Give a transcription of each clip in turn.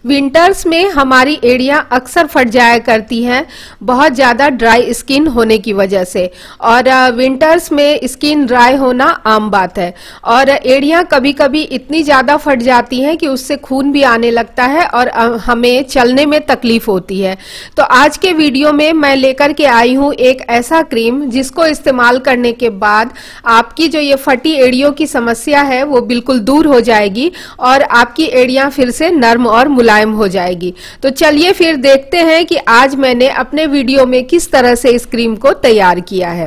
Winters में हमारी एड़ियां अक्सर फट जाया करती हैं बहुत ज़्यादा ड्राई स्किन होने की वजह से। और विंटर्स में स्किन ड्राई होना आम बात है और एड़ियां कभी कभी इतनी ज़्यादा फट जाती हैं कि उससे खून भी आने लगता है और हमें चलने में तकलीफ होती है। तो आज के वीडियो में मैं लेकर के आई हूँ एक ऐसा क्रीम जिसको इस्तेमाल करने के बाद आपकी जो ये फटी एड़ियों की समस्या है वो बिल्कुल दूर हो जाएगी और आपकी एड़ियां फिर से नर्म और मुलायम हो जाएगी। तो चलिए फिर देखते हैं कि आज मैंने अपने वीडियो में किस तरह से इस क्रीम को तैयार किया है।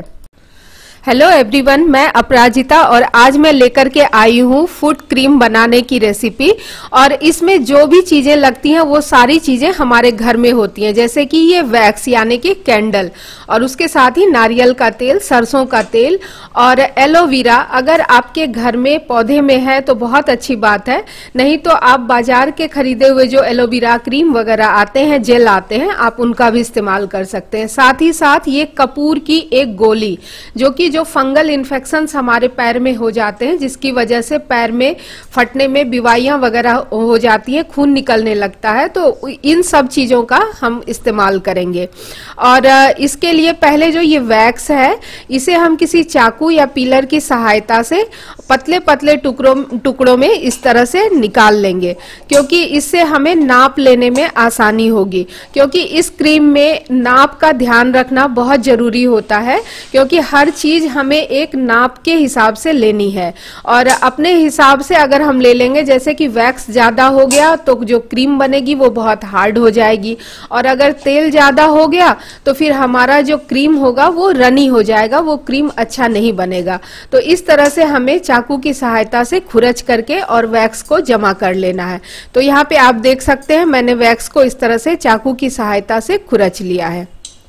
हेलो एवरीवन, मैं अपराजिता और आज मैं लेकर के आई हूँ फुट क्रीम बनाने की रेसिपी। और इसमें जो भी चीजें लगती हैं वो सारी चीजें हमारे घर में होती हैं, जैसे कि ये वैक्स यानी कि कैंडल और उसके साथ ही नारियल का तेल, सरसों का तेल और एलोवेरा। अगर आपके घर में पौधे में है तो बहुत अच्छी बात है, नहीं तो आप बाजार के खरीदे हुए जो एलोवेरा क्रीम वगैरह आते हैं, जेल आते हैं, आप उनका भी इस्तेमाल कर सकते हैं। साथ ही साथ ये कपूर की एक गोली, जो कि जो फंगल इन्फेक्शंस हमारे पैर में हो जाते हैं, जिसकी वजह से पैर में फटने में बीवाइयां वगैरह हो जाती हैं, खून निकलने लगता है, तो इन सब चीजों का हम इस्तेमाल करेंगे। और इसके लिए पहले जो ये वैक्स है इसे हम किसी चाकू या पीलर की सहायता से पतले पतले टुकड़ों में इस तरह से निकाल लेंगे, क्योंकि इससे हमें नाप लेने में आसानी होगी। क्योंकि इस क्रीम में नाप का ध्यान रखना बहुत जरूरी होता है, क्योंकि हर चीज हमें एक नाप के हिसाब से लेनी है और अपने हिसाब से अगर हम ले लेंगे, जैसे कि वैक्स ज्यादा हो गया तो जो क्रीम बनेगी वो बहुत हार्ड हो जाएगी, और अगर तेल ज्यादा हो गया तो फिर हमारा जो क्रीम होगा वो रनी हो जाएगा, वो क्रीम अच्छा नहीं बनेगा। तो इस तरह से हमें चाकू की सहायता से खुरच करके और वैक्स को जमा कर लेना है। तो यहाँ पे आप देख सकते हैं मैंने वैक्स को इस तरह से चाकू की सहायता से खुरच लिया है।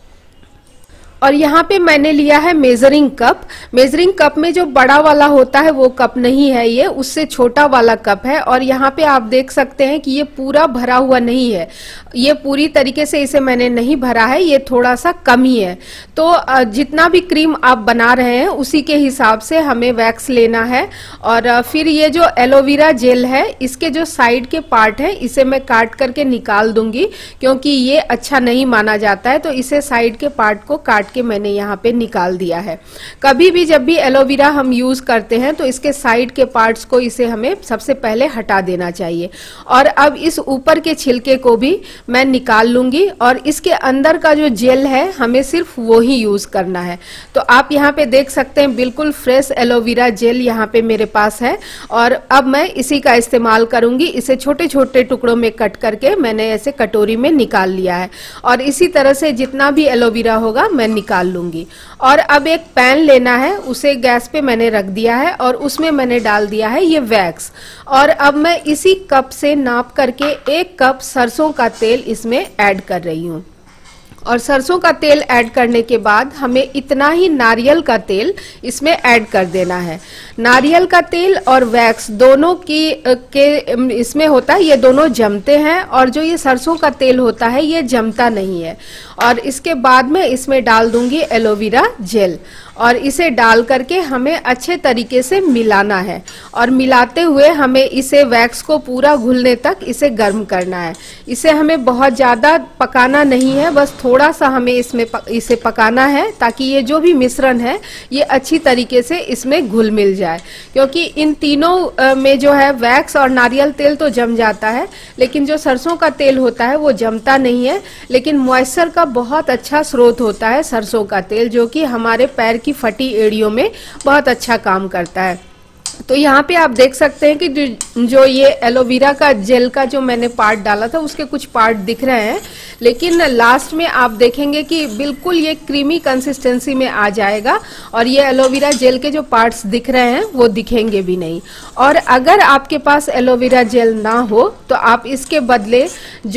और यहाँ पे मैंने लिया है मेजरिंग कप। मेजरिंग कप में जो बड़ा वाला होता है वो कप नहीं है, ये उससे छोटा वाला कप है। और यहाँ पे आप देख सकते हैं कि ये पूरा भरा हुआ नहीं है, ये पूरी तरीके से इसे मैंने नहीं भरा है, ये थोड़ा सा कम ही है। तो जितना भी क्रीम आप बना रहे हैं उसी के हिसाब से हमें वैक्स लेना है। और फिर ये जो एलोवेरा जेल है, इसके जो साइड के पार्ट है इसे मैं काट करके निकाल दूंगी, क्योंकि ये अच्छा नहीं माना जाता है। तो इसे साइड के पार्ट को काट के मैंने यहाँ पे निकाल दिया है। कभी भी जब भी एलोवेरा हम यूज करते हैं तो इसके साइड के पार्ट्स को इसे हमें सबसे पहले हटा देना चाहिए। और अब इस ऊपर के छिलके को भी मैं निकाल लूंगी और इसके अंदर का जो जेल है हमें सिर्फ वो ही यूज करना है। तो आप यहाँ पे देख सकते हैं बिल्कुल फ्रेश एलोवेरा जेल यहाँ पे मेरे पास है और अब मैं इसी का इस्तेमाल करूंगी। इसे छोटे छोटे टुकड़ों में कट करके मैंने ऐसे कटोरी में निकाल लिया है और इसी तरह से जितना भी एलोवेरा होगा मैं निकाल लूंगी। और अब एक पैन लेना है, उसे गैस पे मैंने रख दिया है और उसमें मैंने डाल दिया है ये वैक्स। और अब मैं इसी कप से नाप करके 1 कप सरसों का तेल इसमें ऐड कर रही हूँ। और सरसों का तेल ऐड करने के बाद हमें इतना ही नारियल का तेल इसमें ऐड कर देना है। नारियल का तेल और वैक्स दोनों के इसमें होता है, ये दोनों जमते हैं, और जो ये सरसों का तेल होता है ये जमता नहीं है। और इसके बाद में इसमें डाल दूंगी एलोवेरा जेल और इसे डाल करके हमें अच्छे तरीके से मिलाना है। और मिलाते हुए हमें इसे वैक्स को पूरा घुलने तक इसे गर्म करना है। इसे हमें बहुत ज़्यादा पकाना नहीं है, बस थोड़ा सा हमें इसे पकाना है, ताकि ये जो भी मिश्रण है ये अच्छी तरीके से इसमें घुल मिल जाए। क्योंकि इन तीनों में जो है वैक्स और नारियल तेल तो जम जाता है, लेकिन जो सरसों का तेल होता है वो जमता नहीं है, लेकिन मॉइस्चर का बहुत अच्छा स्रोत होता है सरसों का तेल, जो कि हमारे पैर की फटी एड़ियों में बहुत अच्छा काम करता है। तो यहाँ पे आप देख सकते हैं कि जो ये एलोवेरा का जेल का जो मैंने पार्ट डाला था उसके कुछ पार्ट दिख रहे हैं, लेकिन लास्ट में आप देखेंगे कि बिल्कुल ये क्रीमी कंसिस्टेंसी में आ जाएगा और ये एलोवेरा जेल के जो पार्ट्स दिख रहे हैं वो दिखेंगे भी नहीं। और अगर आपके पास एलोवेरा जेल ना हो तो आप इसके बदले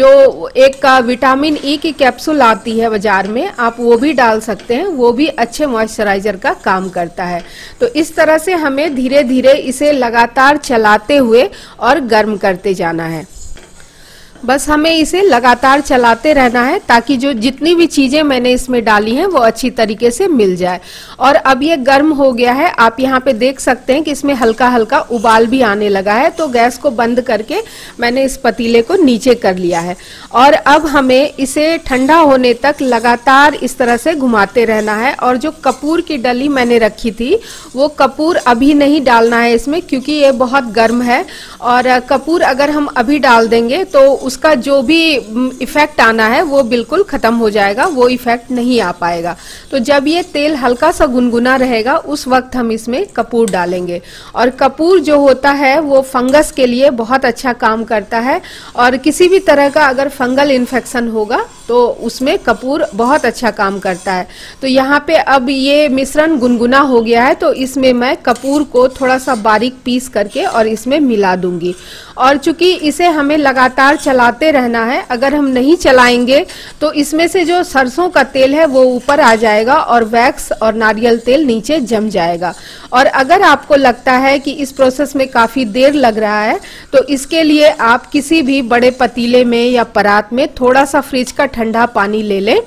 जो एक विटामिन ई की कैप्सूल आती है बाजार में, आप वो भी डाल सकते हैं, वो भी अच्छे मॉइस्चराइजर का काम करता है। तो इस तरह से हमें धीरे धीरे इसे लगातार चलाते हुए और गर्म करते जाना है। बस हमें इसे लगातार चलाते रहना है ताकि जो जितनी भी चीजें मैंने इसमें डाली हैं वो अच्छी तरीके से मिल जाए। और अब ये गर्म हो गया है, आप यहाँ पे देख सकते हैं कि इसमें हल्का हल्का उबाल भी आने लगा है। तो गैस को बंद करके मैंने इस पतीले को नीचे कर लिया है और अब हमें इसे ठंडा होने तक लगातार इस तरह से घुमाते रहना है। और जो कपूर की डली मैंने रखी थी वो कपूर अभी नहीं डालना है इसमें, क्योंकि ये बहुत गर्म है और कपूर अगर हम अभी डाल देंगे तो उसका जो भी इफेक्ट आना है वो बिल्कुल खत्म हो जाएगा, वो इफेक्ट नहीं आ पाएगा। तो जब ये तेल हल्का सा गुनगुना रहेगा उस वक्त हम इसमें कपूर डालेंगे। और कपूर जो होता है वो फंगस के लिए बहुत अच्छा काम करता है और किसी भी तरह का अगर फंगल इन्फेक्शन होगा तो उसमें कपूर बहुत अच्छा काम करता है। तो यहाँ पे अब ये मिश्रण गुनगुना हो गया है तो इसमें मैं कपूर को थोड़ा सा बारीक पीस करके और इसमें मिला दूंगी। और चूंकि इसे हमें लगातार चलाते रहना है, अगर हम नहीं चलाएंगे तो इसमें से जो सरसों का तेल है वो ऊपर आ जाएगा और वैक्स और नारियल तेल नीचे जम जाएगा। और अगर आपको लगता है कि इस प्रोसेस में काफी देर लग रहा है तो इसके लिए आप किसी भी बड़े पतीले में या परात में थोड़ा सा फ्रिज का ठंडा पानी ले लें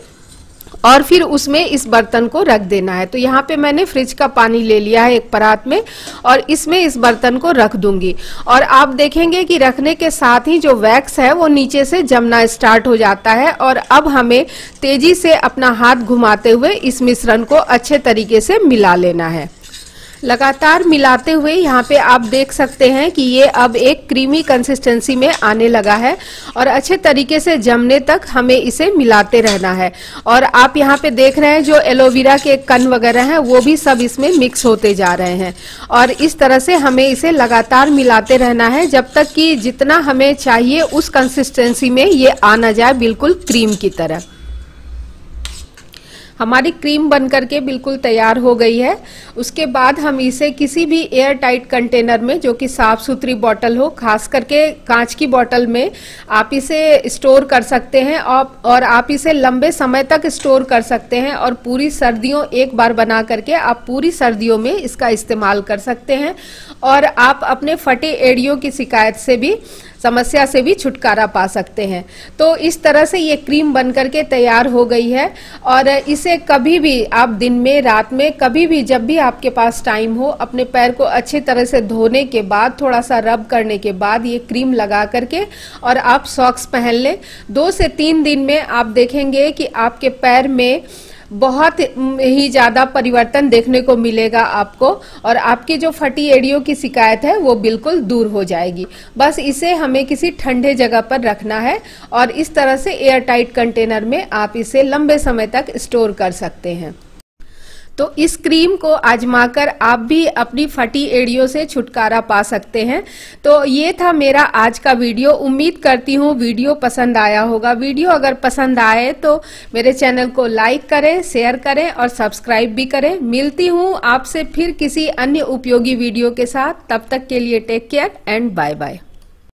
और फिर उसमें इस बर्तन को रख देना है। तो यहाँ पे मैंने फ्रिज का पानी ले लिया है एक परात में और इसमें इस बर्तन को रख दूंगी। और आप देखेंगे कि रखने के साथ ही जो वैक्स है वो नीचे से जमना स्टार्ट हो जाता है। और अब हमें तेजी से अपना हाथ घुमाते हुए इस मिश्रण को अच्छे तरीके से मिला लेना है। लगातार मिलाते हुए यहाँ पे आप देख सकते हैं कि ये अब एक क्रीमी कंसिस्टेंसी में आने लगा है और अच्छे तरीके से जमने तक हमें इसे मिलाते रहना है। और आप यहाँ पे देख रहे हैं जो एलोवेरा के कण वगैरह हैं वो भी सब इसमें मिक्स होते जा रहे हैं। और इस तरह से हमें इसे लगातार मिलाते रहना है जब तक कि जितना हमें चाहिए उस कंसिस्टेंसी में ये आ ना जाए, बिल्कुल क्रीम की तरह। हमारी क्रीम बन करके बिल्कुल तैयार हो गई है। उसके बाद हम इसे किसी भी एयर टाइट कंटेनर में, जो कि साफ सुथरी बोतल हो, खास करके कांच की बोतल में आप इसे स्टोर कर सकते हैं और आप इसे लंबे समय तक स्टोर कर सकते हैं। और पूरी सर्दियों एक बार बना करके आप पूरी सर्दियों में इसका इस्तेमाल कर सकते हैं और आप अपने फटे एड़ियों की शिकायत से भी, समस्या से भी छुटकारा पा सकते हैं। तो इस तरह से ये क्रीम बन करके तैयार हो गई है। और इसे कभी भी आप दिन में, रात में, कभी भी जब भी आपके पास टाइम हो, अपने पैर को अच्छी तरह से धोने के बाद, थोड़ा सा रब करने के बाद ये क्रीम लगा करके और आप सॉक्स पहन लें। 2 से 3 दिन में आप देखेंगे कि आपके पैर में बहुत ही ज्यादा परिवर्तन देखने को मिलेगा आपको और आपकी जो फटी एड़ियों की शिकायत है वो बिल्कुल दूर हो जाएगी। बस इसे हमें किसी ठंडे जगह पर रखना है और इस तरह से एयर टाइट कंटेनर में आप इसे लंबे समय तक स्टोर कर सकते हैं। तो इस क्रीम को आजमाकर आप भी अपनी फटी एड़ियों से छुटकारा पा सकते हैं। तो ये था मेरा आज का वीडियो। उम्मीद करती हूँ वीडियो पसंद आया होगा। वीडियो अगर पसंद आए तो मेरे चैनल को लाइक करें, शेयर करें और सब्सक्राइब भी करें। मिलती हूँ आपसे फिर किसी अन्य उपयोगी वीडियो के साथ। तब तक के लिए take care and bye bye.